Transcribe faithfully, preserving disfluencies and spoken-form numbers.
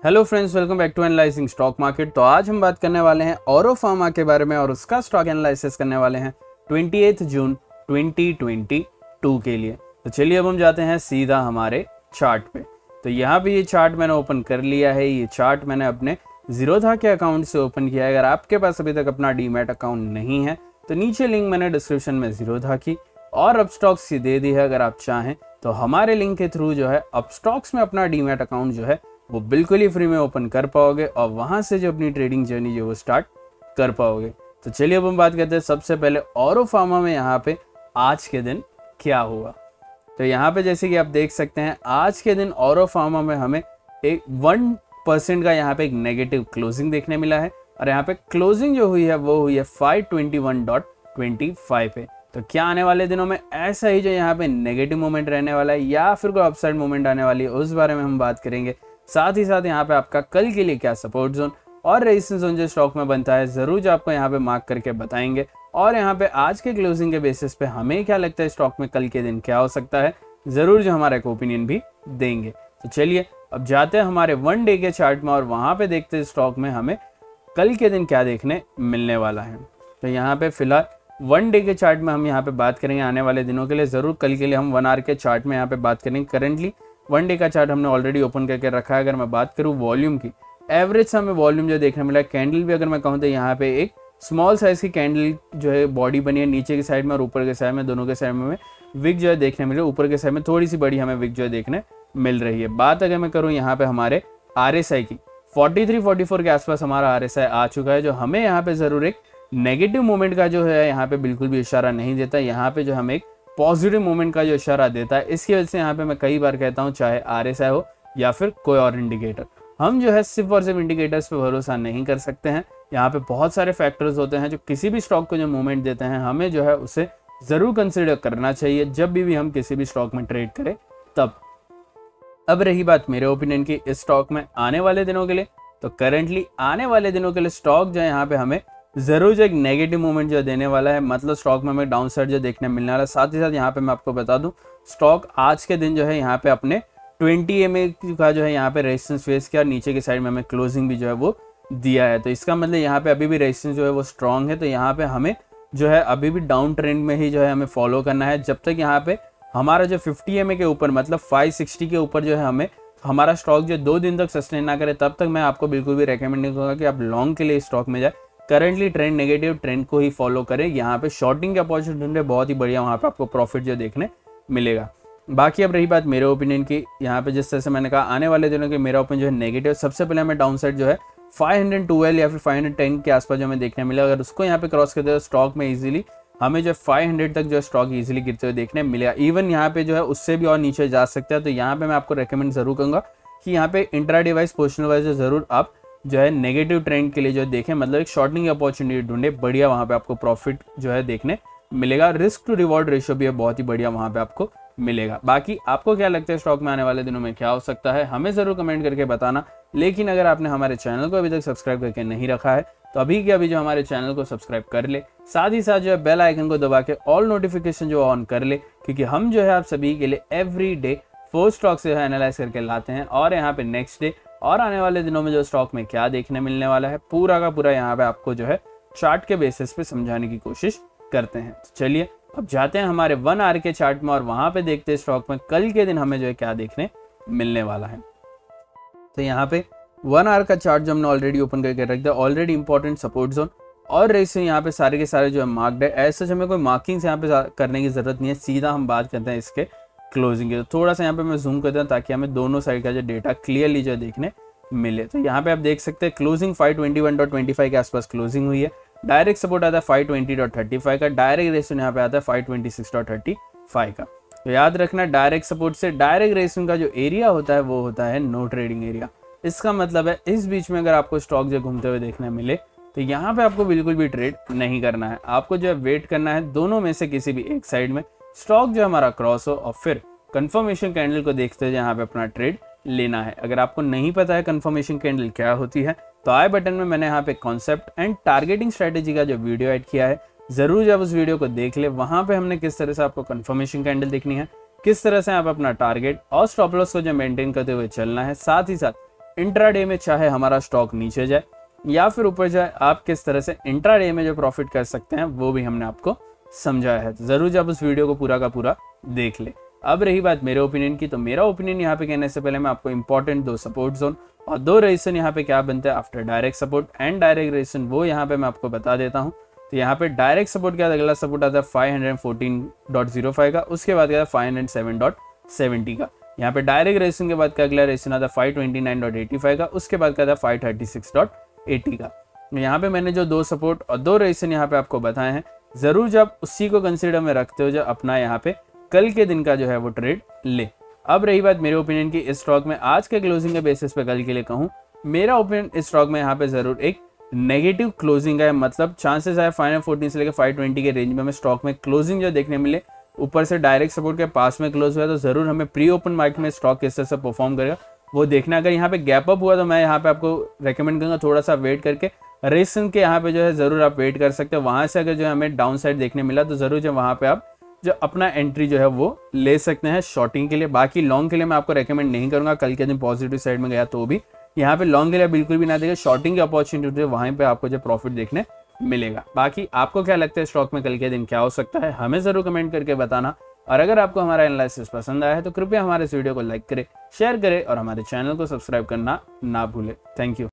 Hello friends, welcome back to analysing stock market. तो आज हम बात करने वाले हैं औरो फार्मा के बारे में और उसका स्टॉक एनालिसिस करने वाले हैं अट्ठाईस जून दो हज़ार बाईस के लिए। तो चलिए अब हम जाते हैं सीधा हमारे चार्ट पे। तो यहाँ पे ये चार्ट मैंने ओपन कर लिया है। ये चार्ट मैंने अपने जीरोधा के अकाउंट से ओपन किया है। अगर आपके पास अभी तक अपना डीमैट अकाउंट नहीं है तो नीचे लिंक मैंने डिस्क्रिप्शन में जीरोधा की और अपस्टॉक्स की दे दी है। अगर आप चाहें तो हमारे लिंक के थ्रू जो है अपस्टॉक्स में अपना डीमैट अकाउंट जो है वो बिल्कुल ही फ्री में ओपन कर पाओगे और वहां से जो अपनी ट्रेडिंग जर्नी जो वो स्टार्ट कर पाओगे। तो चलिए अब हम बात करते हैं सबसे पहले औरो फार्मा में यहाँ पे आज के दिन क्या हुआ। तो यहाँ पे जैसे कि आप देख सकते हैं आज के दिन औरो फार्मा में हमें एक वन परसेंट का यहाँ पे एक नेगेटिव क्लोजिंग देखने मिला है और यहाँ पे क्लोजिंग जो हुई है वो हुई है five twenty one point two five पे। तो क्या आने वाले दिनों में ऐसा ही जो यहाँ पे नेगेटिव मोमेंट रहने वाला है या फिर कोई अपसाइड मोमेंट आने वाली है उस बारे में हम बात करेंगे। साथ ही साथ यहाँ पे आपका कल के लिए क्या सपोर्ट जोन और रेजिस्टेंस जोन जो स्टॉक में बनता है जरूर जो आपको यहाँ पे मार्क करके बताएंगे। और यहाँ पे आज के क्लोजिंग के बेसिस पे हमें क्या लगता है स्टॉक में कल के दिन क्या हो सकता है जरूर जो हमारा एक ओपिनियन भी देंगे। तो चलिए अब जाते हैं हमारे वन डे के चार्ट में और वहां पे देखते हैं स्टॉक में हमें कल के दिन क्या देखने मिलने वाला है। तो यहाँ पे फिलहाल वन डे के चार्ट में हम यहाँ पे बात करेंगे आने वाले दिनों के लिए। जरूर कल के लिए हम वन आवर के चार्ट में यहाँ पे बात करेंगे। करेंटली वन डे का चार्ट हमने ऑलरेडी ओपन करके रखा है। अगर मैं बात करूँ वॉल्यूम की, एवरेज से हमें वॉल्यूम जो देखने मिला है, कैंडल भी अगर मैं कहूँ तो यहाँ पे एक स्मॉल साइज की कैंडल जो है बॉडी बनी है नीचे की साइड में और ऊपर के साइड में, दोनों के साइड में विक जो है देखने मिले। ऊपर के साइड में थोड़ी सी बड़ी हमें विक जो है देखने मिल रही है। बात अगर मैं करूँ यहाँ पे हमारे आर एस आई की, फोर्टी थ्री फोर्टी फोर के आसपास हमारा आर एस आई आ चुका है जो हमें यहाँ पे जरूर एक नेगेटिव मूवमेंट का जो है यहाँ पे बिल्कुल भी इशारा नहीं देता। यहाँ पे जो हमें एक पॉजिटिव मूवमेंट का जो इशारा देता है। इसकी वजह से यहाँ पे मैं कई बार कहता हूँ चाहे आरएसआई हो या फिर कोई और इंडिकेटर, हम जो है सिर्फ और सिर्फ इंडिकेटर्स पे भरोसा नहीं कर सकते हैं। यहाँ पे बहुत सारे फैक्टर्स होते हैं जो किसी भी स्टॉक को जो मूवमेंट देते हैं हमें जो है उसे जरूर कंसिडर करना चाहिए जब भी, भी हम किसी भी स्टॉक में ट्रेड करें तब। अब रही बात मेरे ओपिनियन की इस स्टॉक में आने वाले दिनों के लिए, तो करेंटली आने वाले दिनों के लिए स्टॉक जो है यहाँ पे हमें जरूर जो एक नेगेटिव मूवमेंट जो देने वाला है, मतलब स्टॉक में हमें डाउन साइड जो देखने मिलने वाला है। साथ ही साथ यहाँ पे मैं आपको बता दूं स्टॉक आज के दिन जो है यहाँ पे अपने ट्वेंटी एम ए का जो है यहाँ पे रेजिस्टेंस फेस किया, नीचे की साइड में हमें क्लोजिंग भी जो है वो दिया है। तो इसका मतलब यहाँ पे अभी भी रेजिस्टेंस जो है वो स्ट्रॉन्ग है। तो यहाँ पे हमें जो है अभी भी डाउन ट्रेंड में ही जो है हमें फॉलो करना है जब तक यहाँ पे हमारा जो फिफ्टी एम ए के ऊपर मतलब फाइव सिक्सटी के ऊपर जो है हमें हमारा स्टॉक जो दो दिन तक सस्टेन ना करे तब तक मैं आपको बिल्कुल भी रिकमेंड नहीं करूँगा कि आप लॉन्ग के लिए स्टॉक में जाए। करंटली ट्रेंड नेगेटिव ट्रेंड को ही फॉलो करें। यहाँ पे शॉर्टिंग की अपॉर्चुनिटी बहुत ही बढ़िया, वहाँ पे आपको प्रॉफिट जो देखने मिलेगा। बाकी अब रही बात मेरे ओपिनियन की, यहाँ पे जिस तरह से मैंने कहा आने वाले दिनों के मेरा ओपिनियन जो है नेगेटिव। सबसे पहले हमें डाउन साइड जो है फाइव ट्वेल्व या फिर फाइव टेन के आसपास जो हमें देखने मिलेगा। अगर उसको यहाँ पे क्रॉस करते हैं स्टॉक में इजीली हमें जो फाइव हंड्रेड तक जो स्टॉक इजीली गिरते हुए देखने मिलेगा। इवन यहाँ पे जो है उससे भी और नीचे जा सकता है। तो यहाँ पे मैं आपको रिकमेंड जरूर करूँगा कि यहाँ पे इंट्राडे वाइज पोजिशनल वाइज जरूर आप जो है नेगेटिव ट्रेंड के लिए जो देखें, मतलब एक शॉर्टिंग अपॉर्चुनिटी ढूंढे, बढ़िया वहाँ पे आपको प्रॉफिट जो है देखने मिलेगा। रिस्क टू रिवॉर्ड रेशियो भी है बहुत ही बढ़िया वहाँ पे आपको मिलेगा। बाकी आपको क्या लगता है स्टॉक में आने वाले दिनों में क्या हो सकता है हमें जरूर कमेंट करके बताना। लेकिन अगर आपने हमारे चैनल को अभी तक सब्सक्राइब करके नहीं रखा है तो अभी के अभी जो हमारे चैनल को सब्सक्राइब कर ले, साथ ही साथ जो है बेल आइकन को दबा के ऑल नोटिफिकेशन जो ऑन कर ले, क्योंकि हम जो है आप सभी के लिए एवरी डे फोर स्टॉक से एनालाइज करके लाते हैं और यहाँ पे नेक्स्ट डे और आने वाले दिनों में जो स्टॉक में क्या देखने मिलने वाला है पूरा का पूरा यहाँ पे आपको जो है चार्ट के बेसिस पे समझाने की कोशिश करते हैं। तो चलिए अब जाते हैं हमारे वन आवर के चार्ट में और वहां पे देखते हैं स्टॉक में कल के दिन हमें जो है क्या देखने मिलने वाला है। तो यहाँ पे वन आवर का चार्ट जो हमने ऑलरेडी ओपन करके रख दिया, ऑलरेडी इंपॉर्टेंट सपोर्ट जोन और रेसियो यहाँ पे सारे के सारे जो है मार्क्ड है। ऐसे हमें कोई मार्किंग्स यहाँ पे करने की जरूरत नहीं है, सीधा हम बात करते हैं इसके क्लोजिंग की। तो थोड़ा सा यहाँ पे मैं जूम करता हूँ ताकि हमें दोनों साइड का जो डेटा क्लियरली जो देखने मिले। तो यहाँ पे आप देख सकते हैं closing five twenty one point two five के आसपास क्लोजिंग हुई है। डायरेक्ट सपोर्ट आता है five twenty point thirty five का, डायरेक्ट रेशियो यहाँ पे आता है five twenty six point thirty five का। तो याद रखना डायरेक्ट सपोर्ट से डायरेक्ट रेशियो का जो एरिया होता है वो होता है नो ट्रेडिंग एरिया। इसका मतलब है इस बीच में अगर आपको स्टॉक जो घूमते हुए देखने मिले तो यहाँ पे आपको बिल्कुल भी ट्रेड नहीं करना है। आपको जो है वेट करना है दोनों में से किसी भी एक साइड में स्टॉक जो हमारा क्रॉस हो और फिर कंफर्मेशन कैंडल को देखते हुए यहाँ पे अपना ट्रेड लेना है। अगर आपको नहीं पता है कंफर्मेशन कैंडल क्या होती है तो आई बटन में मैंने यहाँ पे कॉन्सेप्ट एंड टारगेटिंग स्ट्रेटेजी का जो वीडियो ऐड किया है, जरूर जब उस वीडियो को देख ले। वहां पे हमने किस तरह से आपको कंफर्मेशन कैंडल देखनी है, किस तरह से आप अपना टारगेट और स्टॉप लॉस को जो मेंटेन करते हुए चलना है, साथ ही साथ इंट्राडे में चाहे हमारा स्टॉक नीचे जाए या फिर ऊपर जाए, आप किस तरह से इंट्राडे में जो प्रॉफिट कर सकते हैं वो भी हमने आपको समझाया है। तो जरूर जब उस वीडियो को पूरा का पूरा देख ले। अब रही बात मेरे ओपिनियन की, तो मेरा ओपिनियन यहाँ पे कहने से पहले मैं आपको इंपॉर्टेंट दो सपोर्ट जोन और दो रेजिस्टेंस यहाँ पे क्या बनते हैं after direct support and direct resistance, वो यहाँ पे मैं आपको बता देता हूँ। तो यहाँ पे डायरेक्ट सपोर्ट के बाद अगला सपोर्ट आता है five fourteen point zero five का, उसके बाद आता है five hundred seven point seventy का। यहाँ पे डायरेक्ट रेजिस्टेंस के बाद का अगला रेजिस्टेंस आता है five twenty nine point eighty five का, उसके बाद का आता है five thirty six point eighty का। यहाँ पे मैंने जो दो सपोर्ट और दो रेजिस्टेंस यहाँ पे आपको बताए हैं, जरूर जब उसी को कंसिडर में रखते हो जो अपना यहाँ पे कल के दिन का जो है वो ट्रेड ले। अब रही बात मेरे ओपिनियन की, इस स्टॉक में आज के क्लोजिंग के बेसिस पे कल के लिए कहूँ, मेरा ओपिनियन इस स्टॉक में यहाँ पे जरूर एक नेगेटिव क्लोजिंग है। मतलब चांसेस है फाइव फोर्टीन से लेकर फाइव ट्वेंटी के रेंज में हमें स्टॉक में क्लोजिंग जो देखने मिले, ऊपर से डायरेक्ट सपोर्ट के पास में क्लोज हुआ, तो जरूर हमें प्री ओपन मार्केट में स्टॉक किस तरह से परफॉर्म करेगा वो देखना। अगर यहाँ पे गैप अप हुआ तो मैं यहाँ पे आपको रेकमेंड करूंगा थोड़ा सा वेट करके, रेसन के यहाँ पे जो है जरूर आप वेट कर सकते हो। वहां से अगर जो है हमें डाउन साइड देखने मिला तो जरूर जो वहां पे आप जो अपना एंट्री जो है वो ले सकते हैं शॉर्टिंग के लिए। बाकी लॉन्ग के लिए मैं आपको रेकमेंड नहीं करूंगा, कल के दिन पॉजिटिव साइड में गया तो भी यहाँ पे लॉन्ग के लिए बिल्कुल भी ना देगा। शॉर्टिंग की अपॉर्चुनिटी है, वहीं पे आपको जो प्रॉफिट देखने मिलेगा। बाकी आपको क्या लगता है स्टॉक में कल के दिन क्या हो सकता है, हमें जरूर कमेंट करके बताना। और अगर आपको हमारा एनालिसिस पसंद आया है तो कृपया हमारे इस वीडियो को लाइक करें, शेयर करें और हमारे चैनल को सब्सक्राइब करना ना भूलें। Thank you.